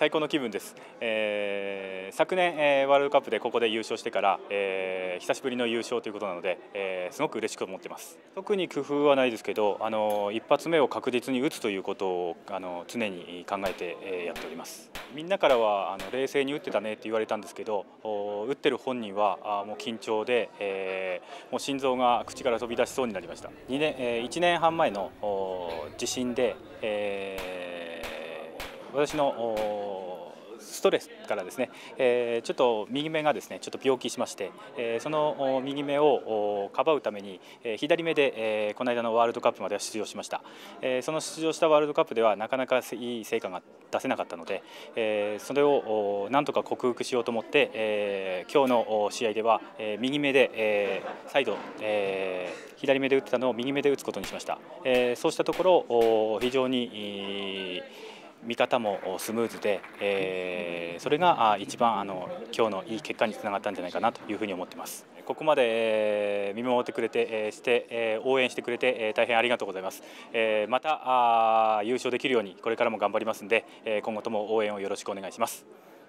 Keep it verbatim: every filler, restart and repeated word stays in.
最高の気分です。えー、昨年、えー、ワールドカップでここで優勝してから、えー、久しぶりの優勝ということなので、えー、すごく嬉しく思っています。特に工夫はないですけど、あの一発目を確実に打つということをあの常に考えて、えー、やっております。みんなからはあの冷静に打ってたねって言われたんですけど、打ってる本人はあもう緊張で、えー、もう心臓が口から飛び出しそうになりました。にねん、えー、いちねんはんまえの地震で、えー、私のストレスからですね、えー、ちょっと右目がですねちょっと病気しまして、えー、その右目をかばうために、えー、左目で、えー、この間のワールドカップまでは出場しました。えー、その出場したワールドカップではなかなかいい成果が出せなかったので、えー、それをなんとか克服しようと思って、えー、今日の試合では、えー、右目で、えー、再度、えー、左目で打ってたのを右目で打つことにしました。えー、そうしたところ非常に見方もスムーズで、えー、それが一番あの今日のいい結果につながったんじゃないかなというふうに思っています。ここまで見守ってくれてして応援してくれて大変ありがとうございます。また優勝できるようにこれからも頑張りますので、今後とも応援をよろしくお願いします。